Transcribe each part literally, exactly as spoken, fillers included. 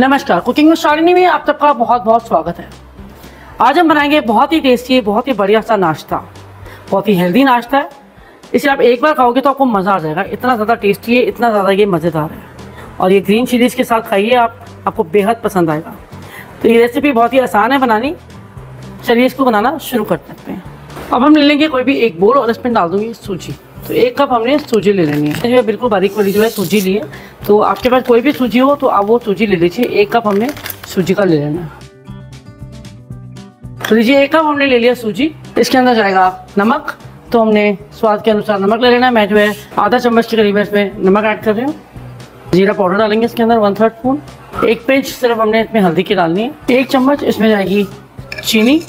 नमस्कार, कुकिंग में शालिनी में आप सबका बहुत बहुत स्वागत है। आज हम बनाएंगे बहुत ही टेस्टी, बहुत ही बढ़िया सा नाश्ता, बहुत ही हेल्दी नाश्ता है। इसे आप एक बार खाओगे तो आपको मज़ा आ जाएगा। इतना ज़्यादा टेस्टी है, इतना ज़्यादा ये मज़ेदार है और ये ग्रीन चिलीज़ के साथ खाइए आप, आपको बेहद पसंद आएगा। तो ये रेसिपी बहुत ही आसान है बनानी। चलिए इसको बनाना शुरू कर सकते हैं। अब हम ले लेंगे कोई भी एक बोल और इसमें डाल दूँगी सूजी। तो एक कप हमने सूजी ले लेनी है। जो बिल्कुल बारीक वाली जो है सूजी ली है, तो आपके पास कोई भी सूजी हो तो आप वो सूजी ले लीजिए। एक कप हमने सूजी का ले लेना है। तो लीजिए एक कप हमने ले लिया सूजी। इसके अंदर जाएगा नमक, तो हमने स्वाद के अनुसार नमक ले लेना है। मैं जो है आधा चम्मच के करीब इसमें नमक ऐड कर रही हूँ। जीरा पाउडर डालेंगे इसके अंदर वन थर्ड स्पून। एक पिंच सिर्फ हमने इसमें हल्दी की डालनी है। एक चम्मच इसमें जाएगी चीनी।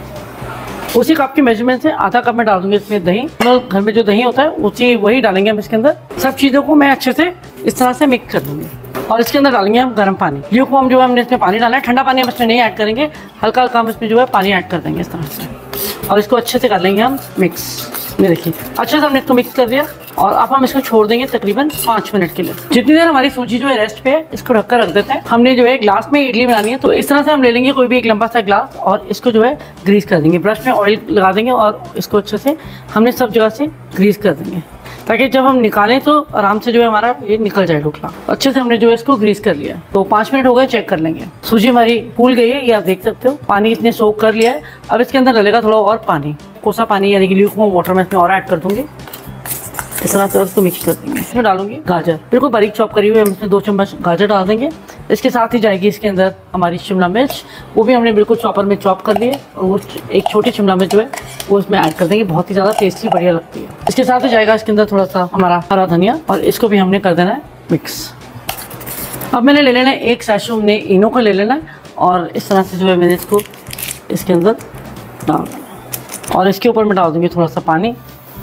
उसी कप की मेजरमेंट से आधा कप में डाल दूंगी इसमें दही। मतलब घर में जो दही होता है उसी वही डालेंगे हम इसके अंदर। सब चीज़ों को मैं अच्छे से इस तरह से मिक्स कर दूंगी और इसके अंदर डालेंगे हम गर्म पानी। ये को हम जो है हमने इसमें पानी डाला है, ठंडा पानी हम इसमें नहीं ऐड करेंगे, हल्का हल्का हम इसमें जो है पानी ऐड कर देंगे इस तरह से और इसको अच्छे से कर लेंगे हम मिक्स। ये देखिए अच्छे से हमने इसको मिक्स कर दिया और अब हम इसको छोड़ देंगे तकरीबन पाँच मिनट के लिए। जितनी देर हमारी सूजी जो है रेस्ट पे है, इसको ढककर रख देते हैं। हमने जो है ग्लास में इडली बनानी है, तो इस तरह से हम ले लेंगे कोई भी एक लंबा सा ग्लास और इसको जो है ग्रीस कर देंगे। ब्रश में ऑयल लगा देंगे और इसको अच्छे से हमने सब जगह से ग्रीस कर देंगे ताकि जब हम निकालें तो आराम से जो है हमारा ये निकल जाए ढोकला। अच्छे से हमने जो है इसको ग्रीस कर लिया। तो पाँच मिनट हो गए, चेक कर लेंगे। सूजी हमारी फूल गई है, ये आप देख सकते हो। पानी इसने सोख कर लिया है। अब इसके अंदर डलेगा थोड़ा और पानी, कोसा पानी यानी कि ल्यूकवार्म वाटर में इसमें और ऐड कर दूंगी। इस तरह से उसको मिक्स कर देंगे। इसमें डालूंगी गाजर, बिल्कुल बारीक चॉप करी हुई है। हम इसमें दो चम्मच गाजर डाल देंगे। इसके साथ ही जाएगी इसके अंदर हमारी शिमला मिर्च, वो भी हमने बिल्कुल चॉपर में चॉप कर लिए और वो एक छोटी शिमला मिर्च जो है वो इसमें ऐड कर देंगे। बहुत ही ज़्यादा टेस्टी बढ़िया लगती है। इसके साथ ही जाएगा इसके अंदर थोड़ा सा हमारा हरा धनिया और इसको भी हमने कर देना है मिक्स। अब मैंने ले लेना है एक सैशे हमने इनो का ले लेना है और इस तरह से जो है मैंने इसको इसके अंदर डाल देना और इसके ऊपर मैं डाल दूँगी थोड़ा सा पानी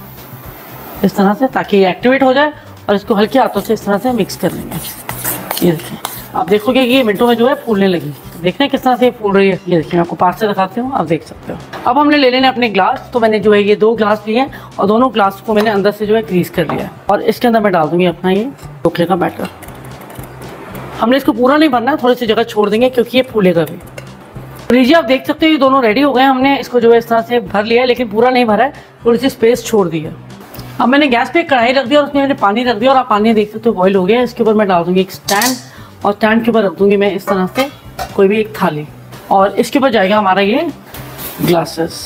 इस तरह से, ताकि ये एक्टिवेट हो जाए और इसको हल्के हाथों से इस तरह से मिक्स कर लेंगे। ये देखिए आप देखोगे कि ये मिनटों में जो है फूलने लगी। देखना किस तरह से फूल रही है। ये देखिए मैं आपको पास से दिखाती हूँ, आप देख सकते हो। अब हमने ले लेने अपने ग्लास। तो मैंने जो है ये दो ग्लास लिए हैं और दोनों ग्लास को मैंने अंदर से जो है ग्रीस कर लिया है और इसके अंदर मैं डाल दूंगी अपना ये ढोकले का बैटर। हमने इसको पूरा नहीं भरना है, थोड़ी सी जगह छोड़ देंगे क्योंकि ये फूलेगा भी। लीजिए आप देख सकते हो ये दोनों रेडी हो गए। हमने इसको जो है इस तरह से भर लिया है, लेकिन पूरा नहीं भरा है, थोड़ी सी स्पेस छोड़ दी है। अब मैंने गैस पे कढ़ाई रख दिया और उसमें मैंने पानी रख दिया और आप पानी देख सकते हो बॉईल हो गया। इसके ऊपर मैं डाल दूंगी एक स्टैंड और स्टैंड के ऊपर रख दूंगी मैं इस तरह से कोई भी एक थाली और इसके ऊपर जाएगा हमारा ये ग्लासेस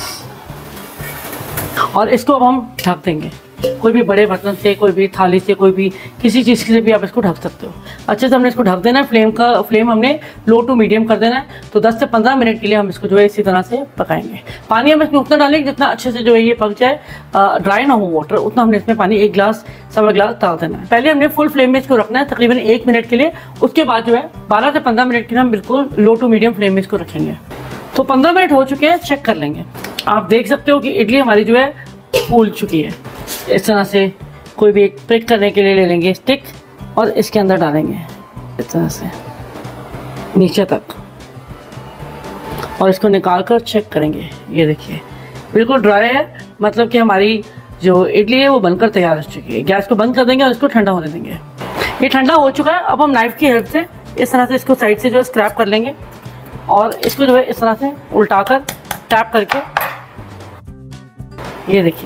और इसको अब हम ढक देंगे। कोई भी बड़े बर्तन से, कोई भी थाली से, कोई भी किसी चीज़ से भी आप इसको ढक सकते हो। अच्छे से हमने इसको ढक देना है। फ्लेम का फ्लेम हमने लो टू मीडियम कर देना है। तो दस से पंद्रह मिनट के लिए हम इसको जो है इसी तरह से पकाएंगे। पानी हम इसमें उतना डालेंगे जितना अच्छे से जो है ये पक जाए, ड्राई ना हो वाटर, उतना हमने इसमें पानी एक गिलास सवा गिलास डाल देना है। पहले हमने फुल फ्लेम में इसको रखना है तकरीबन एक मिनट के लिए। उसके बाद जो है बारह से पंद्रह मिनट के लिए हम बिल्कुल लो टू मीडियम फ्लेम में इसको रखेंगे। तो पंद्रह मिनट हो चुके हैं, चेक कर लेंगे। आप देख सकते हो कि इडली हमारी जो है फूल चुकी है। इस तरह से कोई भी एक प्रिक करने के लिए ले लेंगे स्टिक और इसके अंदर डालेंगे इस तरह से नीचे तक और इसको निकाल कर चेक करेंगे। ये देखिए बिल्कुल ड्राई है, मतलब कि हमारी जो इडली है वो बनकर तैयार हो चुकी है। गैस को बंद कर देंगे और इसको ठंडा होने देंगे। ये ठंडा हो चुका है। अब हम नाइफ की हेल्प से इस तरह से इसको साइड से जो है स्क्रैप कर लेंगे और इसको जो है इस तरह से उल्टा कर टैप करके, ये देखिए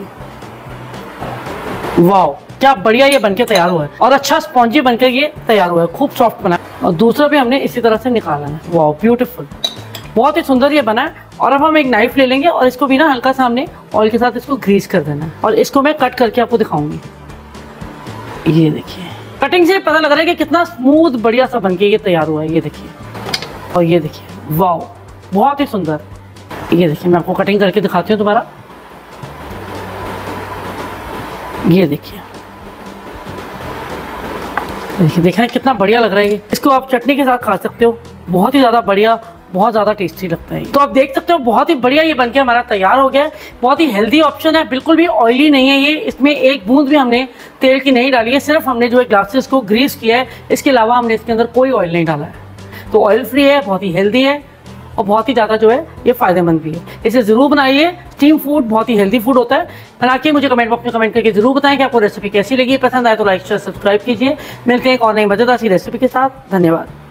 वाह क्या बढ़िया ये बनके तैयार हुआ है और अच्छा स्पॉन्जी बनकर ये तैयार हुआ है, खूब सॉफ्ट बना है। और दूसरा भी हमने इसी तरह से निकाला है। वाह ब्यूटीफुल, बहुत ही सुंदर ये बना है। और अब हम एक नाइफ ले लेंगे और इसको भी ना हल्का सा हमने ऑयल के साथ इसको ग्रीस कर देना है और इसको मैं कट करके आपको दिखाऊंगी। ये देखिए कटिंग से पता लग रहा है कि कितना स्मूथ बढ़िया सा बनके ये तैयार हुआ है। ये देखिए और ये देखिए वाह बहुत ही सुंदर। ये देखिए मैं आपको कटिंग करके दिखाती हूँ दोबारा। ये देखिए देखिए देखना कितना बढ़िया लग रहा है ये। इसको आप चटनी के साथ खा सकते हो, बहुत ही ज़्यादा बढ़िया, बहुत ज़्यादा टेस्टी लगता है। तो आप देख सकते हो बहुत ही बढ़िया ये बनके हमारा तैयार हो गया है। बहुत ही हेल्दी ऑप्शन है, बिल्कुल भी ऑयली नहीं है ये। इसमें एक बूंद भी हमने तेल की नहीं डाली है, सिर्फ हमने जो है ग्लासेस को ग्रीस किया है। इसके अलावा हमने इसके अंदर कोई ऑयल नहीं डाला है। तो ऑयल फ्री है, बहुत ही हेल्दी है और बहुत ही ज़्यादा जो है ये फ़ायदेमंद भी है। इसे ज़रूर बनाइए। स्टीम फूड बहुत ही हेल्दी फूड होता है। बना के मुझे कमेंट बॉक्स में कमेंट करके जरूर बताएं कि आपको रेसिपी कैसी लगी। पसंद आए तो लाइक शेयर सब्सक्राइब कीजिए। मिलते हैं एक और नई मजेदार सी रेसिपी के साथ। धन्यवाद।